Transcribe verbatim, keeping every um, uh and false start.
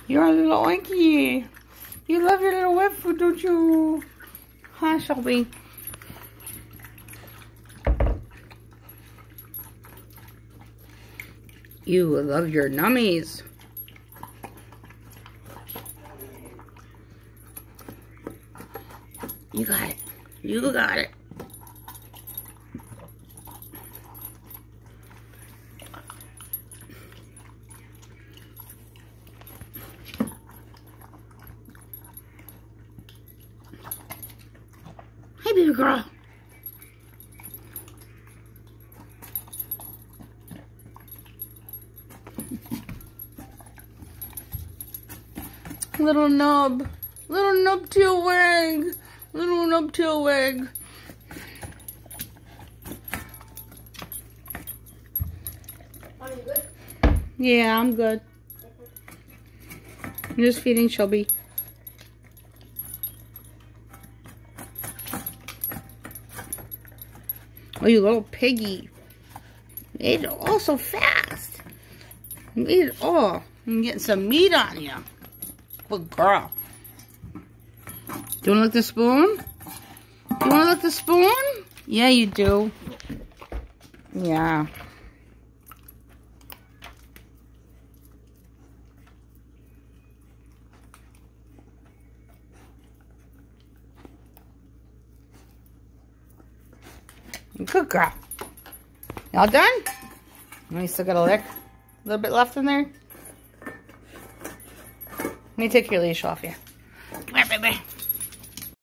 You're a little oinky. You love your little wet food, don't you? Huh, Shelby? You love your nummies. You got it. You got it. Hey, baby girl. Little nub. Little nub tail wag. Little nub tail wag. Are you good? Yeah, I'm good. I'm just feeding Shelby. Oh, you little piggy. You ate it all so fast. You ate it all. I'm getting some meat on you. Good girl. Do you want to lick the spoon? Do you want to lick the spoon? Yeah, you do. Yeah. Good girl. Y'all done? You still got a lick? A little bit left in there? Let me take your leash off you.